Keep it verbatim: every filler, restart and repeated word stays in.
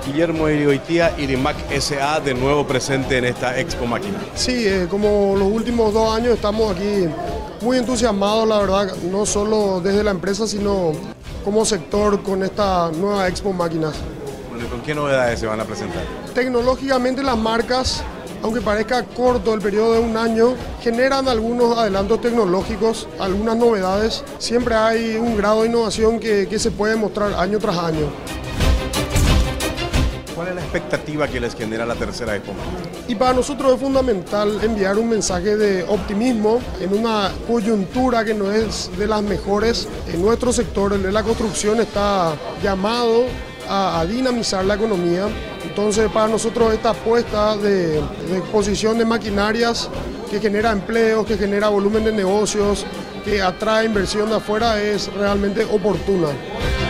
Guillermo Irigoitía, Irimac S A, de nuevo presente en esta Expo Máquina. Sí, eh, como los últimos dos años estamos aquí muy entusiasmados, la verdad, no solo desde la empresa, sino como sector con esta nueva Expo Máquinas. Bueno, ¿y con qué novedades se van a presentar? Tecnológicamente las marcas, aunque parezca corto el periodo de un año, generan algunos adelantos tecnológicos, algunas novedades. Siempre hay un grado de innovación que, que se puede mostrar año tras año. ¿Cuál es la expectativa que les genera la tercera Expo Máquina? Y para nosotros es fundamental enviar un mensaje de optimismo en una coyuntura que no es de las mejores. En nuestro sector, el de la construcción, está llamado a, a dinamizar la economía. Entonces, para nosotros esta apuesta de, de exposición de maquinarias que genera empleos, que genera volumen de negocios, que atrae inversión de afuera, es realmente oportuna.